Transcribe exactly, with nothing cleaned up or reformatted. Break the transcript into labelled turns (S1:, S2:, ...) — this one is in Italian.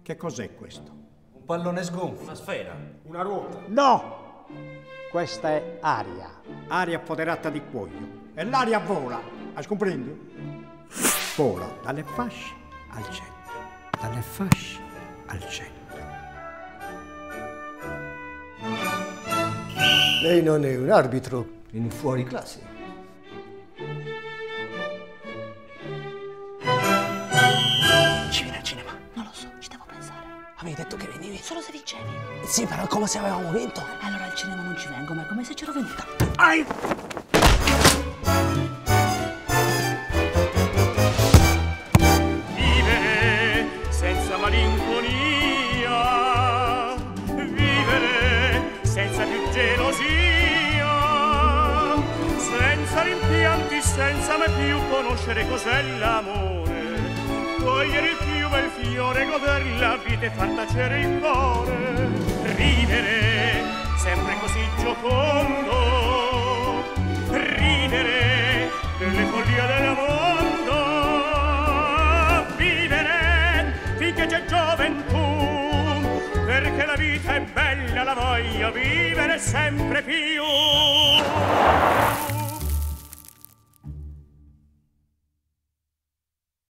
S1: Che cos'è questo?
S2: Un pallone sgonfio.
S3: Una sfera.
S2: Una ruota.
S1: No! Questa è aria. Aria appoderata di cuoio. E l'aria vola. Hai compreso? Vola dalle fasce al centro. Dalle fasce al centro.
S4: Lei non è un arbitro in fuori classe.
S5: Ci vieni al cinema? Non lo so, ci devo pensare.
S6: Avevi detto che venivi?
S5: Solo se vincevi.
S6: Sì, però è come se avevamo vinto.
S5: Allora al cinema non ci vengo, ma è come se c'ero venuta.
S6: Ai!
S7: Vivere senza malinconia, vivere senza più gelosia, senza rimpianti, senza mai più conoscere cos'è l'amore, cogliere il più bel fiore, goder la vita e far tacere il cuore, ridere sempre così giocondo, ridere delle follie del mondo, vivere finché c'è gioventù, perché la vita è bella, la voglio vivere sempre più.